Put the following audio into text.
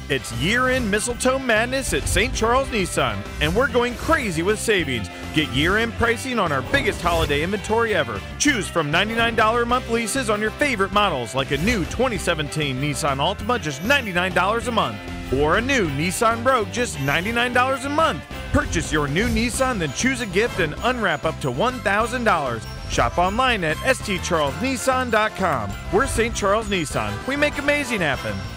It's year-end mistletoe madness at St. Charles Nissan, and we're going crazy with savings. Get year-end pricing on our biggest holiday inventory ever. Choose from $99 a month leases on your favorite models, like a new 2017 Nissan Altima, just $99 a month, or a new Nissan Rogue, just $99 a month. Purchase your new Nissan, then choose a gift and unwrap up to $1,000. Shop online at stcharlesnissan.com. We're St. Charles Nissan. We make amazing happen.